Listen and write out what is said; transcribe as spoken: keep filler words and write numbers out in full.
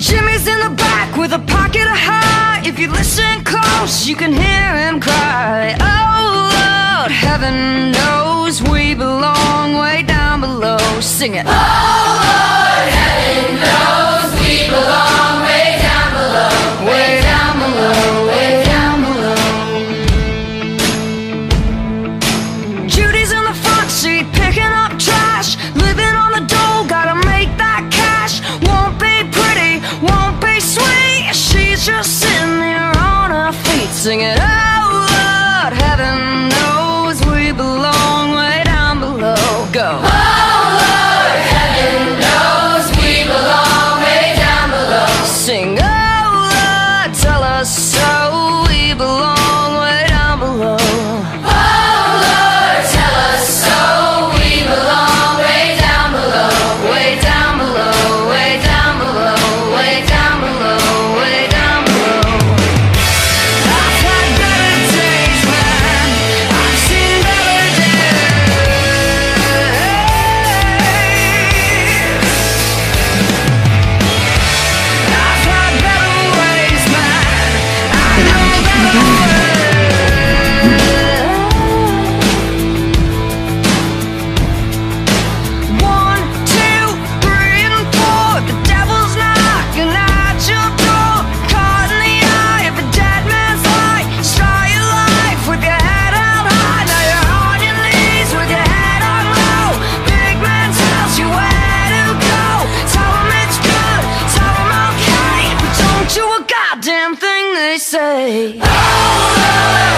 Jimmy's in the back with a pocket of heart. If you listen close, you can hear him cry. Oh Lord, heaven knows we belong way down below. Sing it. Oh Lord, heaven knows we belong way down below. Way down below, way down below. Judy's in the front seat picking up trash, living on the dole, gotta make that cash. Won't be pretty, won't be sweet, she's just sitting there on her feet singing. Oh Lord, heaven knows we belong way down below. Go. Oh Lord, heaven knows we belong way down below. Sing. Oh Lord, tell us so, we belong way down below. Oh Lord, tell us so, we belong way down below. Way down below, way down below, way down below, way down below. I've had better days, man, I've seen better days. I've had better ways, man, I know better ways. One, two, three, and four. The devil's knocking at your door. Caught in the eye of a dead man's light. Start your life with your head held high. Now you're on your knees with your head on low. Big man tells you where to go. Tell him it's good, tell him okay, but don't do a goddamn thing they say. Oh Lord,